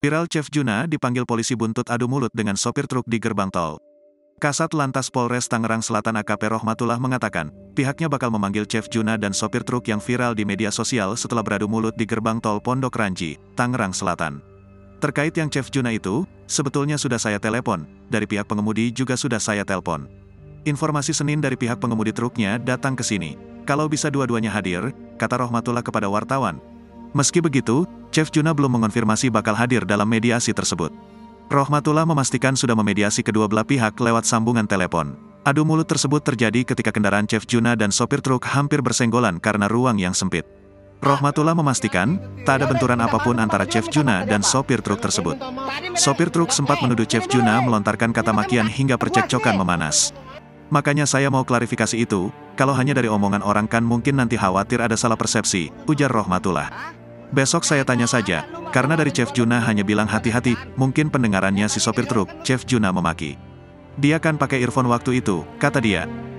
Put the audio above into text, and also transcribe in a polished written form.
Viral Chef Juna dipanggil polisi buntut adu mulut dengan sopir truk di gerbang tol. Kasat Lantas Polres Tangerang Selatan AKP Rohmatullah mengatakan, pihaknya bakal memanggil Chef Juna dan sopir truk yang viral di media sosial setelah beradu mulut di gerbang tol Pondok Ranji, Tangerang Selatan. Terkait yang Chef Juna itu, sebetulnya sudah saya telepon, dari pihak pengemudi juga sudah saya telepon. Informasi Senin dari pihak pengemudi truknya datang ke sini. Kalau bisa dua-duanya hadir, kata Rohmatullah kepada wartawan. Meski begitu, Chef Juna belum mengonfirmasi bakal hadir dalam mediasi tersebut. Rohmatullah memastikan sudah memediasi kedua belah pihak lewat sambungan telepon. Adu mulut tersebut terjadi ketika kendaraan Chef Juna dan sopir truk hampir bersenggolan karena ruang yang sempit. Rohmatullah memastikan, tak ada benturan apapun antara Chef Juna dan sopir truk tersebut. Sopir truk sempat menuduh Chef Juna melontarkan kata makian hingga percekcokan memanas. Makanya saya mau klarifikasi itu, kalau hanya dari omongan orang kan mungkin nanti khawatir ada salah persepsi, ujar Rohmatullah. Besok saya tanya saja, karena dari Chef Juna hanya bilang hati-hati, mungkin pendengarannya si sopir truk, Chef Juna memaki. Dia kan pakai earphone waktu itu, kata dia.